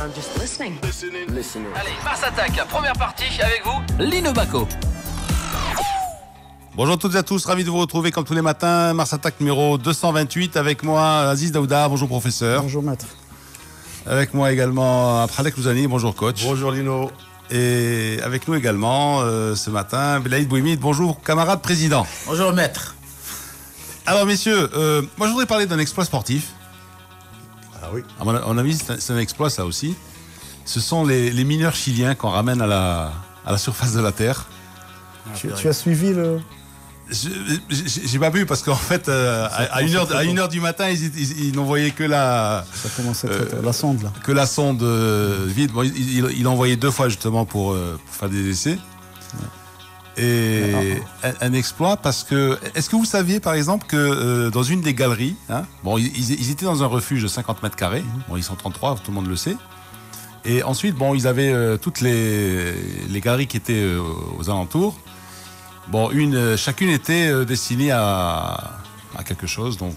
I'm just listening. Allez, Mars Attack, première partie avec vous, Lino Bacco. Bonjour à toutes et à tous, ravi de vous retrouver comme tous les matins. Mars Attack numéro 228 avec moi, Aziz Daouda. Bonjour professeur. Bonjour maître. Avec moi également, Pralek Louzani. Bonjour coach. Bonjour Lino. Et avec nous également ce matin, Belaïd Bouimid. Bonjour camarade président. Bonjour maître. Alors messieurs, moi je voudrais parler d'un exploit sportif. Ah oui. À mon avis, c'est un exploit ça aussi. Ce sont les mineurs chiliens qu'on ramène à la surface de la Terre. Tu as suivi le... J'ai pas vu parce qu'en fait, à 1h du matin, ils n'envoyaient que la... Ça commençait la sonde là. Que la sonde vide. Bon, il envoyait 2 fois justement pour faire des essais. Ouais. Et un exploit parce que... Est-ce que vous saviez par exemple que dans une des galeries, hein, bon, ils étaient dans un refuge de 50 mètres carrés. Bon, ils sont 33, tout le monde le sait. Et ensuite, bon, ils avaient toutes les galeries qui étaient aux alentours. Bon, chacune était destinée à quelque chose, donc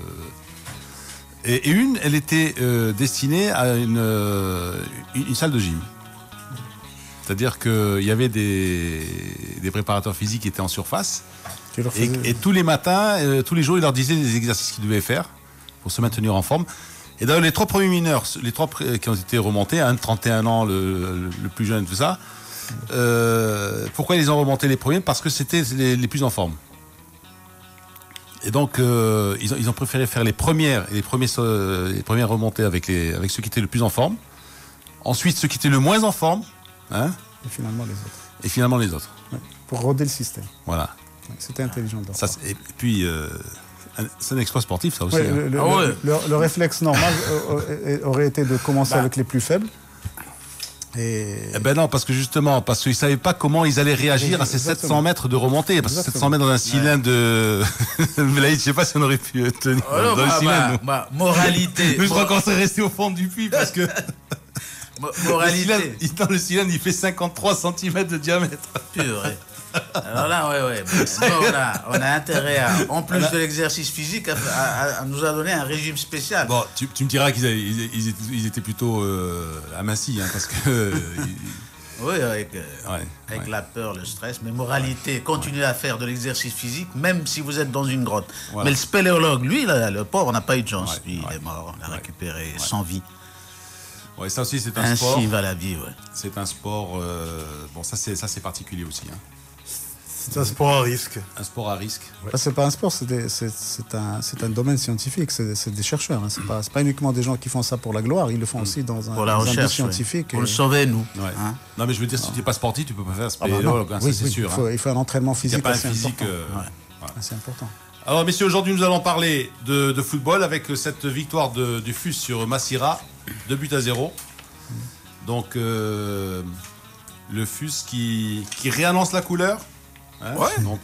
et une, elle était destinée à une salle de gym. C'est-à-dire qu'il y avait des préparateurs physiques qui étaient en surface et tous les matins, tous les jours, ils leur disaient des exercices qu'ils devaient faire pour se maintenir en forme. Et d'ailleurs, les 3 premiers mineurs, les 3 qui ont été remontés, un de 31 ans, le plus jeune, tout ça. Pourquoi ils ont remonté les premiers? Parce que c'était les plus en forme. Et donc ils ont préféré faire les premières remontées avec ceux qui étaient le plus en forme. Ensuite ceux qui étaient le moins en forme, hein, et finalement les autres. Ouais. Pour roder le système. Voilà. Ouais, c'était intelligent. Ça, et puis c'est un exploit sportif ça aussi. Ouais, hein. Le réflexe normal aurait été de commencer avec les plus faibles. Eh ben non, parce qu'ils ne savaient pas comment ils allaient réagir à ces 700 mètres de remontée. Parce que 700 mètres dans un cylindre de... Mais là, je ne sais pas si on aurait pu tenir dans le cylindre. Moralité. Je crois qu'on serait resté au fond du puits parce que... Moralité. Le cylindre, il fait 53 cm de diamètre. Purée. Alors là, ouais. On a intérêt en plus de l'exercice physique, à nous a donné un régime spécial. Bon, tu me diras qu'ils étaient plutôt amincis, hein, parce que... Oui, avec la peur, le stress. Mais moralité, continuez à faire de l'exercice physique, même si vous êtes dans une grotte. Voilà. Mais le spéléologue, lui, le pauvre, n'a pas eu de chance. Lui, il est mort, on l'a récupéré sans vie. Ouais, ça aussi, c'est un sport. Ainsi va la vie, ouais. C'est un sport... bon, ça, c'est particulier aussi, hein. C'est un sport à risque. Un sport à risque. Ouais. C'est pas un sport, c'est un domaine scientifique, c'est des chercheurs. Hein. C'est pas uniquement des gens qui font ça pour la gloire, ils le font aussi dans un but scientifique. Pour le sauver, nous. Ouais. Hein? Non, mais je veux dire, si tu n'es pas sportif, tu ne peux pas faire spéléologue, c'est sûr. Il faut un entraînement physique assez important. C'est important. Alors, messieurs, aujourd'hui, nous allons parler de football avec cette victoire du FUS sur Massira, 2-0. Donc, le FUS qui réannonce la couleur. Hein, ouais. Donc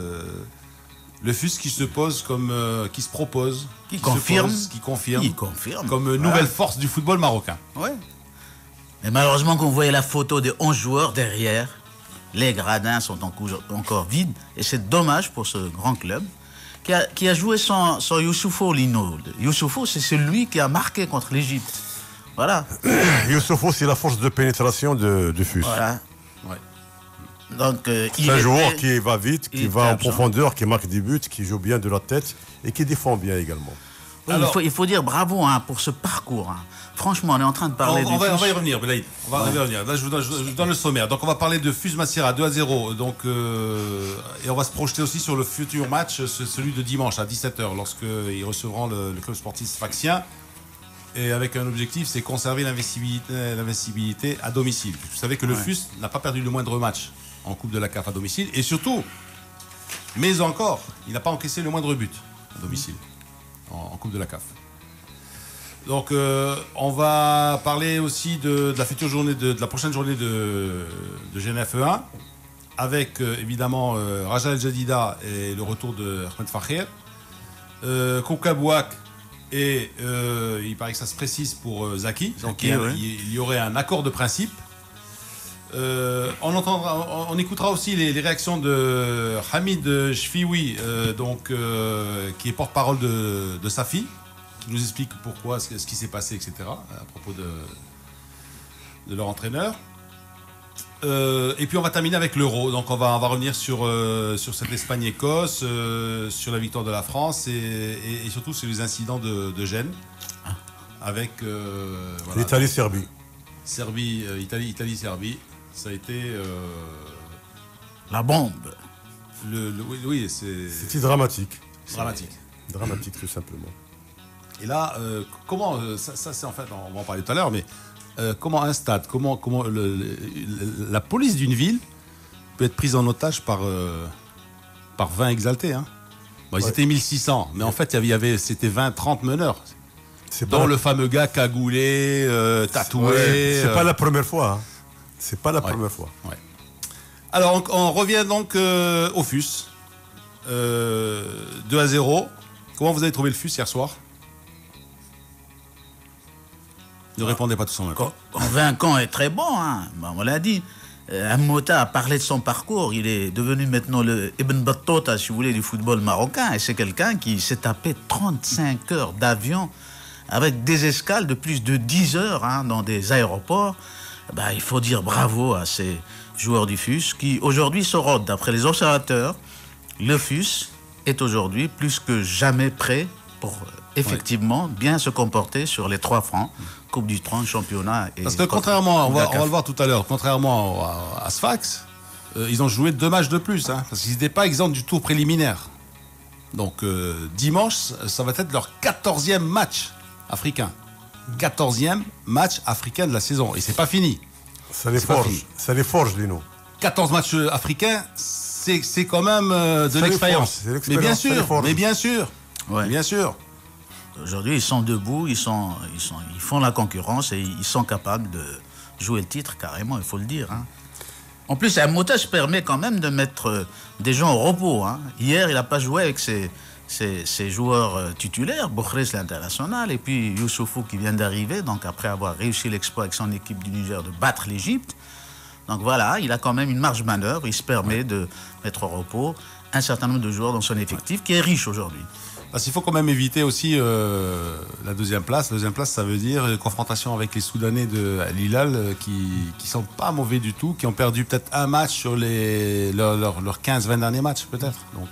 le FUS qui se pose qui se propose, qui confirme comme nouvelle force du football marocain. Ouais. Mais malheureusement, quand vous voyez la photo des 11 joueurs derrière, les gradins sont encore vides et c'est dommage pour ce grand club qui a joué sans Youssoufo Lino. Youssoufo, c'est celui qui a marqué contre l'Égypte. Voilà. Youssoufo, c'est la force de pénétration de FUS. Voilà. Ouais. Donc, c'est un joueur qui va vite, qui va en profondeur, qui marque des buts, qui joue bien de la tête et qui défend bien également. Oui, alors, il faut dire bravo pour ce parcours. Hein. Franchement, on est en train de parler on va y revenir, Belaïd. On va y revenir. Là, je vous donne le sommaire. Donc, on va parler de FUS Massira 2-0. Donc, et on va se projeter aussi sur le futur match, celui de dimanche à 17h, lorsqu'ils recevront le club sportif sfaxien. Et avec un objectif, c'est conserver l'invincibilité à domicile. Vous savez que le FUS n'a pas perdu le moindre match en Coupe de la CAF à domicile. Et surtout, mais encore, il n'a pas encaissé le moindre but à domicile en Coupe de la CAF. Donc, on va parler aussi de la future journée, de la prochaine journée de GNF1, avec évidemment Raja El Jadida et le retour de Ahmed Fakhir. Koukabouak. Et il paraît que ça se précise pour Zaki. Donc il y aurait un accord de principe. On écoutera aussi les réactions de Hamid Chfioui, qui est porte-parole de Safi, qui nous explique pourquoi, ce qui s'est passé, etc. à propos de leur entraîneur. Et puis on va terminer avec l'Euro. Donc on va revenir sur cette Espagne-Écosse, sur la victoire de la France et surtout sur les incidents de Gênes avec l'Italie-Serbie. Italie-Serbie. Ça a été la bombe. Oui, c'était dramatique. Dramatique, tout simplement. Et là, comment ça c'est en fait, on va en parler tout à l'heure, mais comment un stade, comment la police d'une ville peut être prise en otage par 20 exaltés. Hein. Bon, ils étaient 1600, mais en fait c'était 20-30 meneurs. Dont le fameux gars cagoulé, tatoué. C'est pas la première fois. Hein. C'est pas la première fois. Ouais. Alors on revient donc au FUS. 2-0. Comment vous avez trouvé le FUS hier soir? Ne répondez pas tous en même temps. Convaincant et très bon, hein. On l'a dit. Mota a parlé de son parcours. Il est devenu maintenant le Ibn Battuta, si vous voulez, du football marocain. Et c'est quelqu'un qui s'est tapé 35 heures d'avion avec des escales de plus de 10 heures hein, dans des aéroports. Il faut dire bravo à ces joueurs du FUS qui aujourd'hui se rodent. D'après les observateurs, le FUS est aujourd'hui plus que jamais prêt pour effectivement bien se comporter sur les 3 fronts, Coupe du Trône, championnat et... Parce que contrairement, on va le voir tout à l'heure, contrairement à Sfax, ils ont joué 2 matchs de plus, hein, parce qu'ils n'étaient pas exempts du tour préliminaire. Donc dimanche, ça va être leur 14e match africain. 14e match africain de la saison. Et c'est pas fini. Ça les forge, Lino. 14 matchs africains, c'est quand même de l'expérience. Mais bien sûr. Ouais. Bien sûr. Aujourd'hui, ils sont debout, ils font la concurrence et ils sont capables de jouer le titre, carrément, il faut le dire. Hein. En plus, un montage permet quand même de mettre des gens au repos. Hein. Hier, il n'a pas joué avec ses joueurs titulaires, Bokhres l'international, et puis Youssoufou qui vient d'arriver, donc après avoir réussi l'exploit avec son équipe du Niger de battre l'Égypte. Donc voilà, il a quand même une marge de manœuvre, il se permet de mettre au repos un certain nombre de joueurs dans son effectif qui est riche aujourd'hui. Parce qu'il faut quand même éviter aussi la deuxième place. La deuxième place, ça veut dire confrontation avec les Soudanais de Al-Hilal qui sont pas mauvais du tout, qui ont perdu peut-être un match sur leurs 15-20 derniers matchs, peut-être. Donc,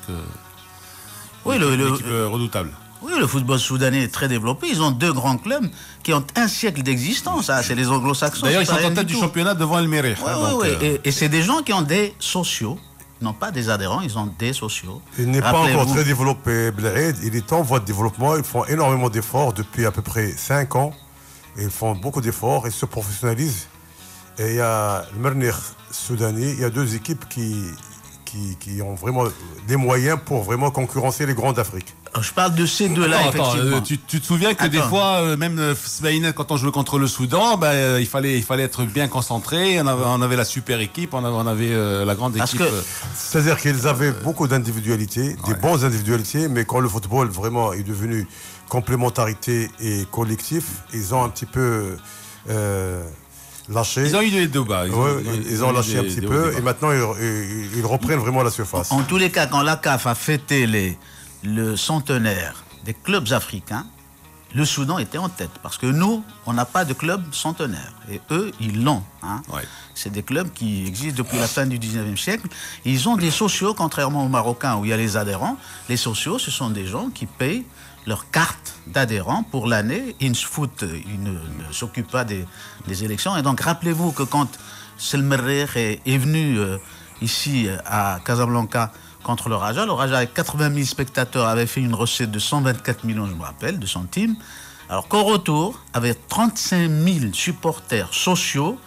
oui, l'équipe redoutable. Oui, le football soudanais est très développé. Ils ont 2 grands clubs qui ont un siècle d'existence. C'est les anglo-saxons. D'ailleurs, ils sont en tête du championnat devant El Merreikh. Oui. Et c'est des gens qui ont des sociaux. Non pas des adhérents, ils ont des sociaux. Il n'est pas encore très développé, Blaïd. Il est en voie de développement. Ils font énormément d'efforts depuis à peu près 5 ans. Et ils font beaucoup d'efforts. Ils se professionnalisent. Et il y a le Merreikh soudanais. Il y a 2 équipes qui ont vraiment des moyens pour vraiment concurrencer les grands d'Afrique. Je parle de ces 2-là, effectivement. Tu te souviens que des fois, même Smaïnet, quand on jouait contre le Soudan, il fallait être bien concentré. On avait la super équipe, on avait la grande équipe. C'est-à-dire qu'ils avaient beaucoup d'individualités, des bonnes individualités, mais quand le football vraiment est devenu complémentarité et collectif, ils ont un petit peu lâché. Ils ont eu des débats. Ils ont lâché un petit peu et maintenant ils reprennent vraiment la surface. En tous les cas, quand la CAF a fêté le centenaire des clubs africains, le Soudan était en tête. Parce que nous, on n'a pas de club centenaire. Et eux, ils l'ont. Hein. Ouais. C'est des clubs qui existent depuis la fin du 19e siècle. Ils ont des sociaux, contrairement aux Marocains où il y a les adhérents. Les sociaux, ce sont des gens qui payent leur carte d'adhérents pour l'année. Ils ne s'occupent pas des élections. Et donc, rappelez-vous que quand El Merreikh est venu ici à Casablanca contre le Raja avec 80 000 spectateurs avait fait une recette de 124 millions, je me rappelle, de centimes. Alors qu'au retour, avec 35 000 supporters sociaux,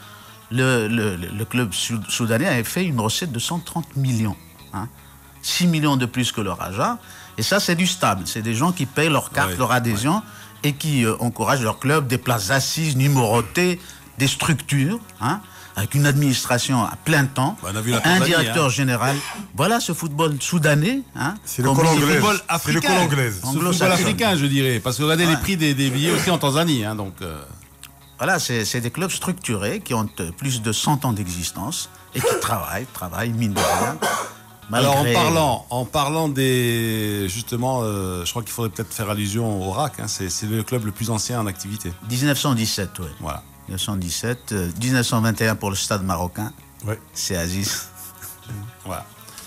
le club soudanais avait fait une recette de 130 millions. Hein. 6 millions de plus que le Raja. Et ça, c'est du stable. C'est des gens qui payent leur carte, leur adhésion, et qui encouragent leur club, des places assises, numérotées, des structures, hein, avec une administration à plein temps, un directeur général. Voilà ce football soudanais. Hein, c'est le football africain. C'est le football africain, je dirais. Parce que regardez les prix des billets aussi en Tanzanie. Hein, donc, Voilà, c'est des clubs structurés qui ont plus de 100 ans d'existence et qui travaillent, mine de rien. Alors en parlant des... Justement, je crois qu'il faudrait peut-être faire allusion au RAC. Hein, c'est le club le plus ancien en activité. 1917, oui. Voilà. 1917, 1921 pour le stade marocain. Oui. C'est Aziz. Voilà.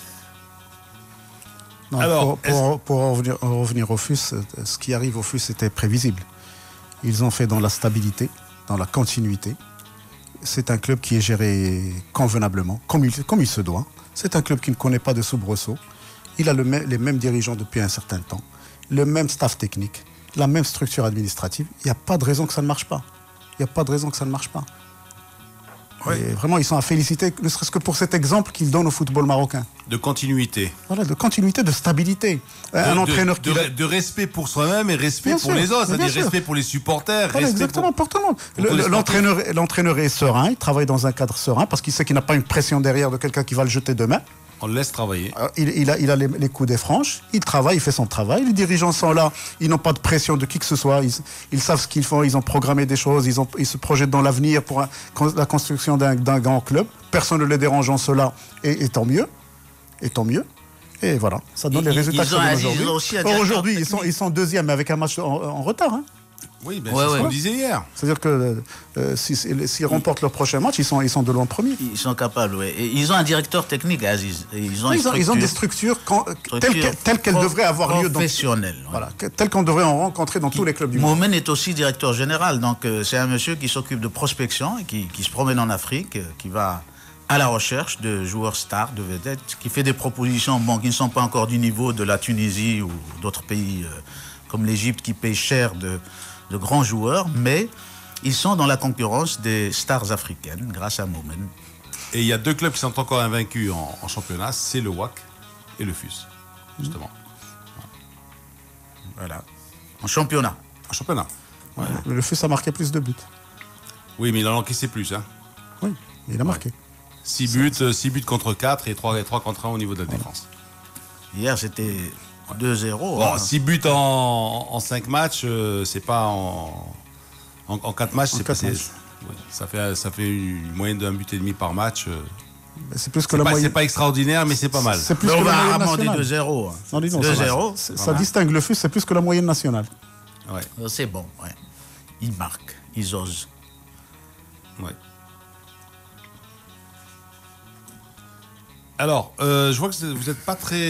Non, Alors, pour en revenir au FUS, ce qui arrive au FUS était prévisible. Ils ont fait dans la stabilité, dans la continuité. C'est un club qui est géré convenablement, comme il se doit. C'est un club qui ne connaît pas de soubresauts. Il a les mêmes dirigeants depuis un certain temps, le même staff technique, la même structure administrative. Il n'y a pas de raison que ça ne marche pas. Il n'y a pas de raison que ça ne marche pas. Oui. Et vraiment, ils sont à féliciter, ne serait-ce que pour cet exemple qu'ils donnent au football marocain. De continuité. Voilà, de continuité, de stabilité. Entraîneur de respect pour soi-même et respect Bien pour sûr, les autres, bien c'est-à-dire sûr. respect pour les supporters. Voilà, respect exactement, pour tout le monde. L'entraîneur est serein, il travaille dans un cadre serein parce qu'il sait qu'il n'a pas une pression derrière de quelqu'un qui va le jeter demain. On le laisse travailler. Il a les coups des franches, il travaille, il fait son travail. Les dirigeants sont là, ils n'ont pas de pression de qui que ce soit. Ils savent ce qu'ils font, ils ont programmé des choses, ils se projettent dans l'avenir pour la construction d'un grand club. Personne ne les dérange en cela, et tant mieux. Et tant mieux. Et voilà, ça donne les résultats qu'ils donnent aujourd'hui. Or, aujourd'hui, ils sont deuxième avec un match en retard. Hein. Oui, ben c'est ce qu'on disait hier. C'est-à-dire que s'ils remportent leur prochain match, ils sont de loin premiers. Ils sont capables, oui. Et ils ont un directeur technique, Aziz. Et ils ont des structures telles qu'elles devraient avoir lieu. Professionnelles. Voilà, telles qu'on devrait en rencontrer dans tous les clubs du monde. Mohamed est aussi directeur général. Donc c'est un monsieur qui s'occupe de prospection et qui se promène en Afrique, qui va à la recherche de joueurs stars, de vedettes, qui fait des propositions qui ne sont pas encore du niveau de la Tunisie ou d'autres pays comme l'Égypte qui payent cher de grands joueurs, mais ils sont dans la concurrence des stars africaines grâce à Mohamed. Et il y a deux clubs qui sont encore invaincus en championnat, c'est le WAC et le FUS, justement. Voilà. En championnat. En championnat. Ouais. Le FUS a marqué plus de buts. Oui, mais il en a encaissé plus. Hein. Oui, il a marqué. 6 buts contre 4 et 3 contre 1 au niveau de la défense. Hier, c'était 2-0. Bon, 6 buts en 5 matchs, c'est pas en 4 matchs, c'est pas. Ça fait une moyenne d'1 but et demi par match. C'est plus que la moyenne. C'est pas extraordinaire, mais c'est pas mal. C'est plus mais que on la va moyenne amender nationale. 2-0. 2-0. Ça distingue le FUS, c'est plus que la moyenne nationale. Ouais. C'est bon, ouais. Ils marquent, ils osent. Ouais. Alors, je vois que vous n'êtes pas très...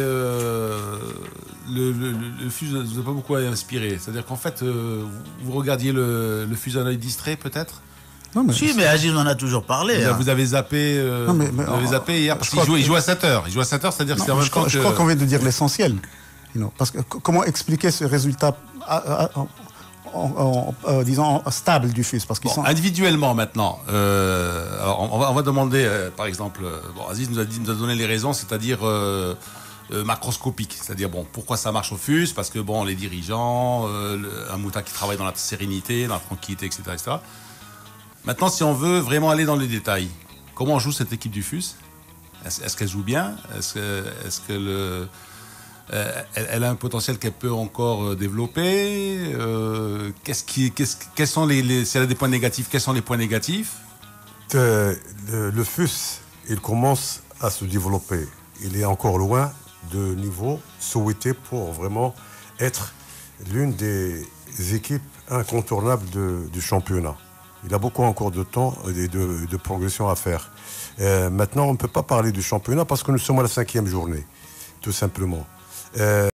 le FUS ne vous a pas beaucoup inspiré. C'est-à-dire qu'en fait, vous regardiez le FUS d'un œil distrait, peut-être ? Non, mais si, mais Aziz en a toujours parlé. Vous avez zappé, vous avez zappé hier, parce qu'il joue à 7h. Il joue à 7h, c'est-à-dire que c'est en même temps que... Je crois qu'on vient de dire l'essentiel. Parce que comment expliquer ce résultat disons stable du FUS parce qu'ils sont... Individuellement maintenant, alors on va demander par exemple, Aziz nous a donné les raisons, c'est-à-dire macroscopiques, c'est-à-dire pourquoi ça marche au FUS, parce que les dirigeants, un Mouta qui travaille dans la sérénité, dans la tranquillité, etc., etc. Maintenant, si on veut vraiment aller dans les détails, comment joue cette équipe du FUS ? Est-ce qu'elle joue bien ? Est-ce que elle a un potentiel qu'elle peut encore développer. Quels sont si elle a des points négatifs, quels sont les points négatifs ? Le FUS, il commence à se développer. Il est encore loin de niveau souhaité pour vraiment être l'une des équipes incontournables du championnat. Il a beaucoup encore de temps et de progression à faire. Maintenant, on ne peut pas parler du championnat parce que nous sommes à la 5e journée, tout simplement.